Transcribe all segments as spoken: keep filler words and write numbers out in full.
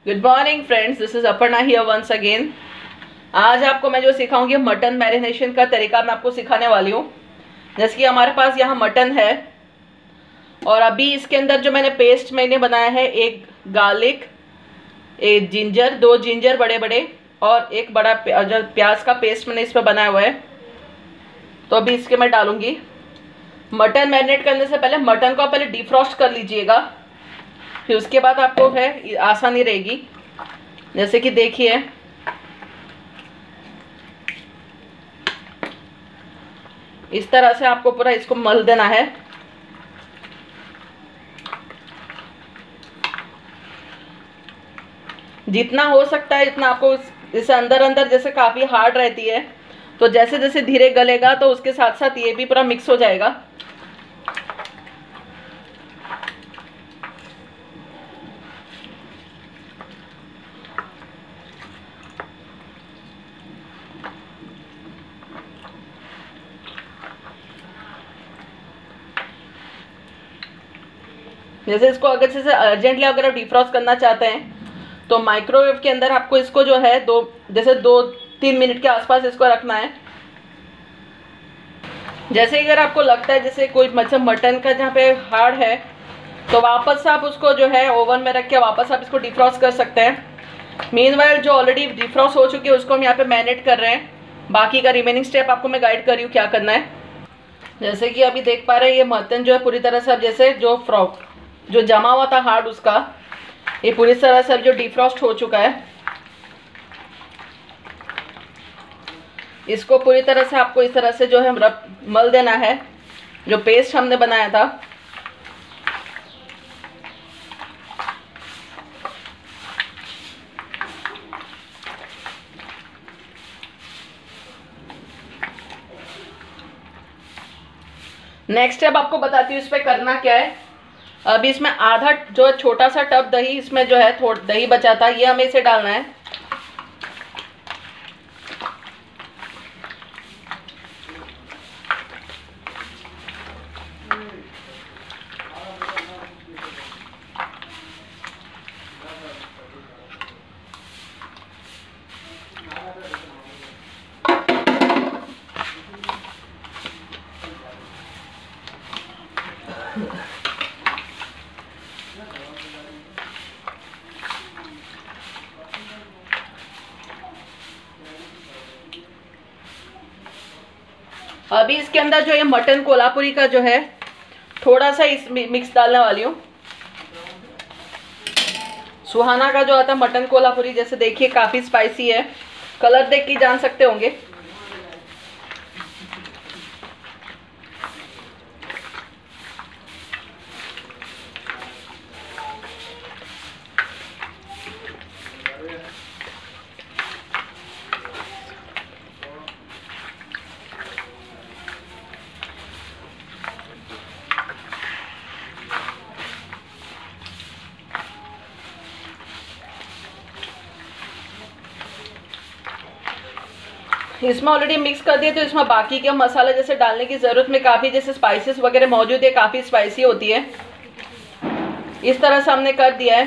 Good morning friends, this is Aparna here once again. आज आपको मैं जो सिखाऊंगी मटन मैरिनेशन का तरीका मैं आपको सिखाने वाली हूँ। जैसे कि हमारे पास यहाँ मटन है और अभी इसके अंदर जो मैंने पेस्ट मैंने बनाया है, एक गार्लिक, एक जिंजर, दो जिंजर बड़े बड़े और एक बड़ा जो प्याज का पेस्ट मैंने इस पर बनाया हुआ है। तो अभी इसके मैं डालूंगी। मटन मैरिनेट करने से पहले मटन को पहले डिफ्रॉस्ट कर लीजिएगा, फिर उसके बाद आपको है आसानी रहेगी। जैसे कि देखिए, इस तरह से आपको पूरा इसको मल देना है। जितना हो सकता है इतना आपको इसे अंदर अंदर, जैसे काफ़ी हार्ड रहती है तो जैसे जैसे धीरे गलेगा तो उसके साथ साथ ये भी पूरा मिक्स हो जाएगा। जैसे इसको अगर जैसे अर्जेंटली अगर आप डिफ्रॉस्ट करना चाहते हैं तो माइक्रोवेव के अंदर आपको इसको जो है दो जैसे दो तीन मिनट के आसपास इसको रखना है। जैसे अगर आपको लगता है जैसे कोई मतलब मटन का जहाँ पे हार्ड है तो वापस से आप उसको जो है ओवन में रख के वापस आप इसको डिफ्रॉस्ट कर सकते हैं। मीनवाइल जो ऑलरेडी डिफ्रॉस्ट हो चुकी है उसको हम यहाँ पे मैरिनेट कर रहे हैं। बाकी का रिमेनिंग स्टेप आपको मैं गाइड कर रही हूँ क्या करना है। जैसे कि अभी देख पा रहे हैं, ये मटन जो है पूरी तरह से अब जैसे जो फ्रॉक जो जमा हुआ था हार्ड, उसका ये पूरी तरह से जो डिफ्रॉस्ट हो चुका है। इसको पूरी तरह से आपको इस तरह से जो है रब मल देना है, जो पेस्ट हमने बनाया था। नेक्स्ट स्टेप आपको बताती हूँ इस पे करना क्या है। अभी इसमें आधा जो छोटा सा टब दही, इसमें जो है थोड़ा दही बचा था, ये हमें इसे डालना है। अभी इसके अंदर जो ये मटन कोल्हापुरी का जो है थोड़ा सा इस मिक्स डालने वाली हूँ। सुहाना का जो आता है मटन कोल्हापुरी, जैसे देखिए काफ़ी स्पाइसी है, कलर देख के जान सकते होंगे। इसमें ऑलरेडी मिक्स कर दिए तो इसमें बाकी के मसाले जैसे डालने की ज़रूरत में, काफ़ी जैसे स्पाइसेस वगैरह मौजूद है, काफ़ी स्पाइसी होती है। इस तरह से हमने कर दिया है।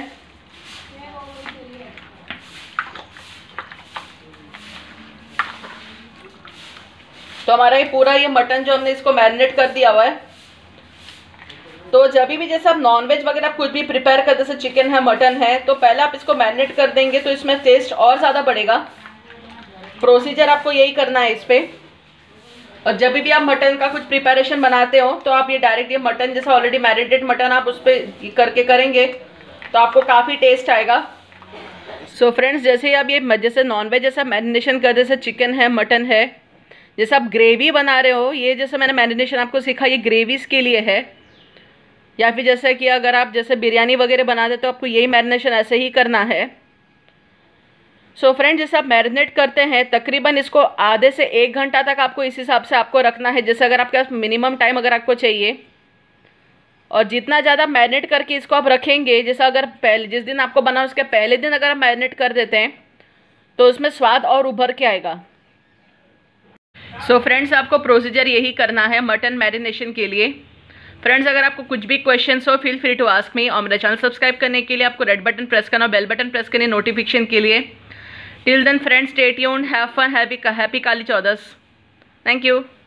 तो हमारा ये पूरा ये मटन जो हमने इसको मैरिनेट कर दिया हुआ है। तो जब भी जैसे आप नॉनवेज वगैरह आप कुछ भी प्रिपेयर कर, जैसे चिकन है, मटन है, तो पहले आप इसको मैरिनेट कर देंगे तो इसमें टेस्ट और ज़्यादा बढ़ेगा। प्रोसीजर आपको यही करना है इस पे। और जब भी आप मटन का कुछ प्रिपरेशन बनाते हो तो आप ये डायरेक्ट ये मटन जैसा ऑलरेडी मैरिनेटेड मटन आप उस पर करके करेंगे तो आपको काफ़ी टेस्ट आएगा। सो so फ्रेंड्स, जैसे आप ये जैसे नॉनवेज जैसा मैरिनेशन कर, जैसे चिकन है, मटन है, जैसे आप ग्रेवी बना रहे हो, ये जैसे मैंने मैरिनेशन आपको सीखा ये ग्रेवीज़ के लिए है। या फिर जैसे कि अगर आप जैसे बिरयानी वगैरह बनाते तो आपको यही मैरिनेशन ऐसे ही करना है। सो so फ्रेंड, जैसे आप मैरिनेट करते हैं तकरीबन इसको आधे से एक घंटा तक आपको इस हिसाब से आपको रखना है, जैसे अगर आपके पास मिनिमम टाइम अगर आपको चाहिए। और जितना ज़्यादा मैरिनेट करके इसको आप रखेंगे, जैसा अगर पहले जिस दिन आपको बना उसके पहले दिन अगर आप मैरिनेट कर देते हैं तो उसमें स्वाद और उभर के आएगा। सो so फ्रेंड्स, आपको प्रोसीजर यही करना है मटन मैरिनेशन के लिए। फ्रेंड्स, अगर आपको कुछ भी क्वेश्चंस हो feel free to ask me, और मेरा चैनल सब्सक्राइब करने के लिए आपको रेड बटन प्रेस करना, बेल बटन प्रेस करनी नोटिफिकेशन के लिए। Till then friends, stay tuned, have fun, happy happy Kali Chaudas. Thank you.